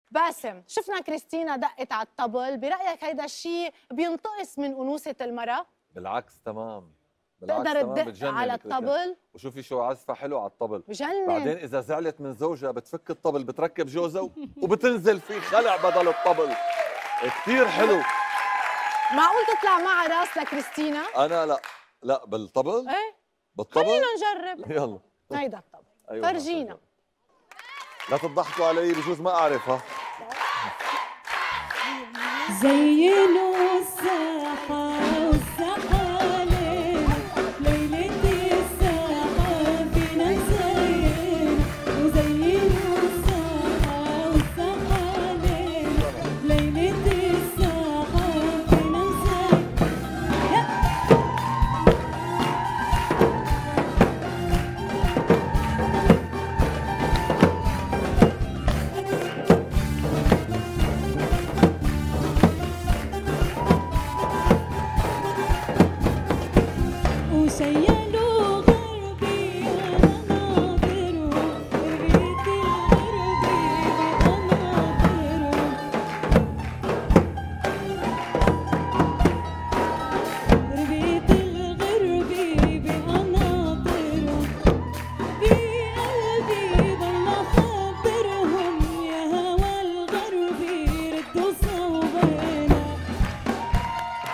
باسم، شفنا كريستينا دقت على الطبل، برأيك هيدا الشيء بينتقص من أنوثة المرأة؟ بالعكس تمام. بالعكس تقدر تمام، تدق على الطبل؟ وشوفي شو عزفة حلو على الطبل. بجنن. بعدين إذا زعلت من زوجها بتفك الطبل، بتركب جوزها وبتنزل في خلع بدل الطبل. كثير حلو. معقول تطلع معها راس لكريستينا؟ أنا لا. لا بالطبل؟ ايه بالطبل؟ خلينا نجرب. يلا هيدا الطبل. أيوة فرجينا. لا تضحكوا علي، بجوز ما أعرفها. زينوا الساحة والساحة ليلة الساحة فينا زين، وزينوا الساحة والساحة ليلة الساحة فينا زين. وشيلوا